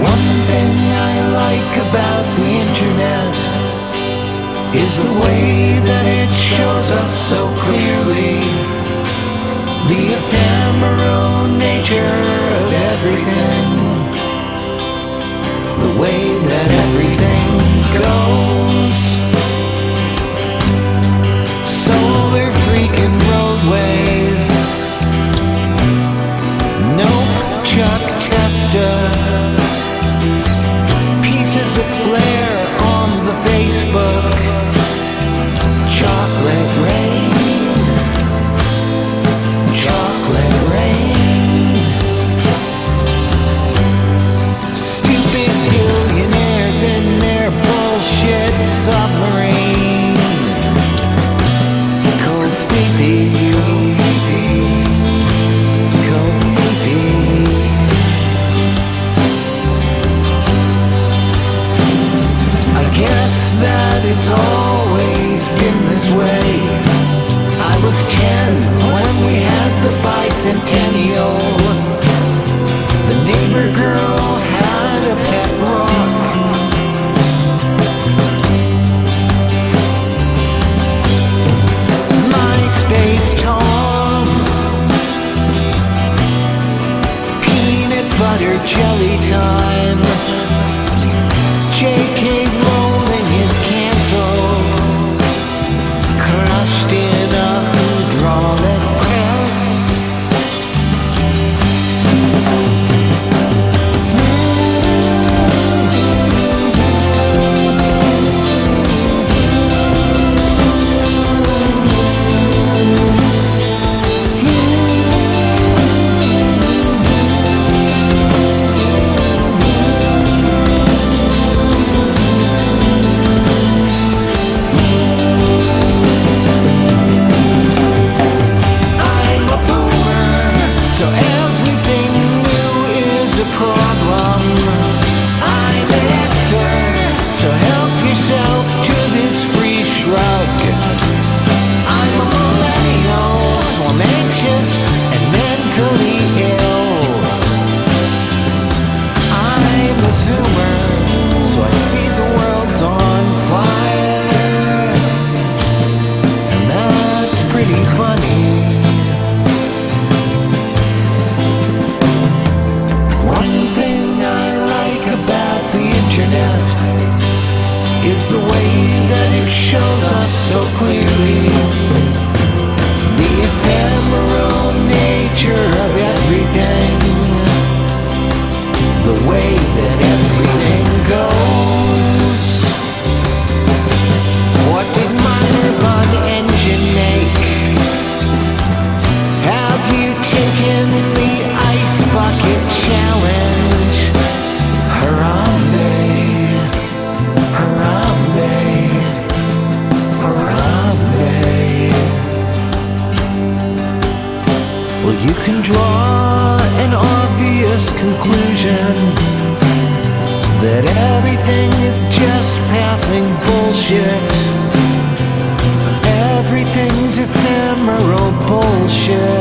One thing I like about the internet is the way that it shows us so clearly the ephemeral nature of everything, the way that everything goes. Solar freaking roadways, no Chuck Testa, pieces of flair on the Facebook, chocolate rain, chocolate rain, stupid billionaires in their bullshit submarine, Kofifi, Kofifi, Kofifi. I guess that it's always been this way. I was 10 when we had the bicentennial. The neighbor girl had a pet rock. MySpace Tom, peanut butter jelly time. JK Rowling is canceled, crushed in a hydraulic press. So everything new is a problem. I'm an Xer, so help yourself to this free shrug. I'm a millennial, so I'm anxious and mentally ill. I'm a Zoomer, so I see the world's on fire, and that's pretty funny. One thing I like about the internet is the way that it shows us so clearly the ephemeral nature of everything, the way that everything goes. What did Motherboard Engine make? Have you taken the ice bucket challenge? Harambe, Harambe, Harambe. Well, you can draw an obvious conclusion that everything is just passing bullshit. Everything's ephemeral bullshit.